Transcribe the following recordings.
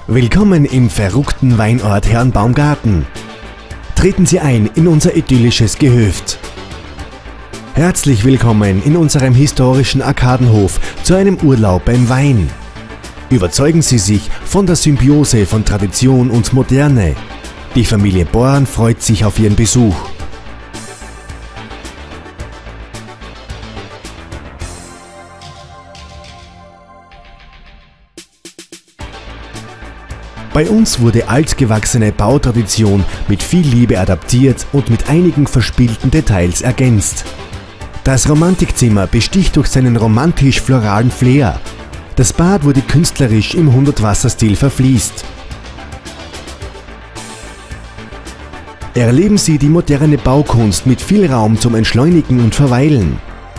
Willkommen im verrückten Weinort Herrenbaumgarten. Treten Sie ein in unser idyllisches Gehöft. Herzlich willkommen in unserem historischen Arkadenhof zu einem Urlaub beim Wein. Überzeugen Sie sich von der Symbiose von Tradition und Moderne. Die Familie Born freut sich auf Ihren Besuch. Bei uns wurde altgewachsene Bautradition mit viel Liebe adaptiert und mit einigen verspielten Details ergänzt. Das Romantikzimmer besticht durch seinen romantisch-floralen Flair. Das Bad wurde künstlerisch im 100-Wasser-Stil verfliest. Erleben Sie die moderne Baukunst mit viel Raum zum Entschleunigen und Verweilen.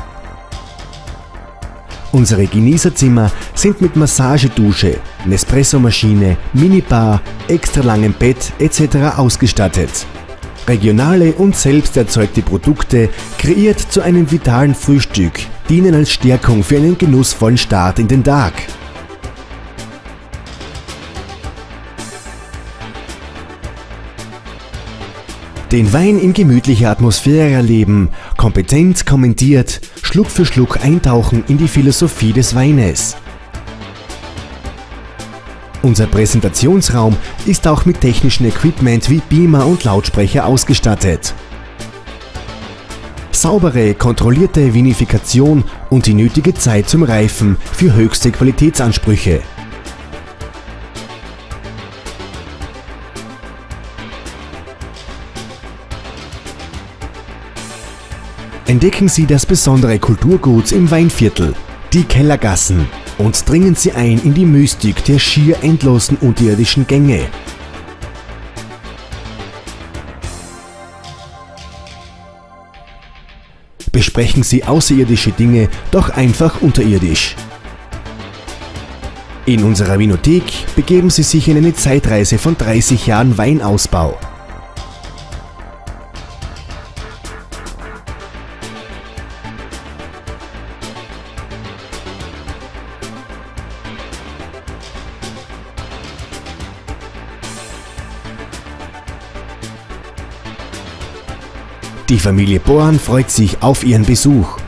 Unsere Genießerzimmer sind mit Massagedusche, Nespresso-Maschine, Minibar, extra langem Bett etc. ausgestattet. Regionale und selbst erzeugte Produkte, kreiert zu einem vitalen Frühstück, dienen als Stärkung für einen genussvollen Start in den Tag. Den Wein in gemütlicher Atmosphäre erleben, kompetent kommentiert, Schluck für Schluck eintauchen in die Philosophie des Weines. Unser Präsentationsraum ist auch mit technischem Equipment wie Beamer und Lautsprecher ausgestattet. Saubere, kontrollierte Vinifikation und die nötige Zeit zum Reifen für höchste Qualitätsansprüche. Entdecken Sie das besondere Kulturgut im Weinviertel, die Kellergassen, und dringen Sie ein in die Mystik der schier endlosen unterirdischen Gänge. Besprechen Sie außerirdische Dinge doch einfach unterirdisch. In unserer Winothek begeben Sie sich in eine Zeitreise von 30 Jahren Weinausbau. Die Familie Born freut sich auf Ihren Besuch.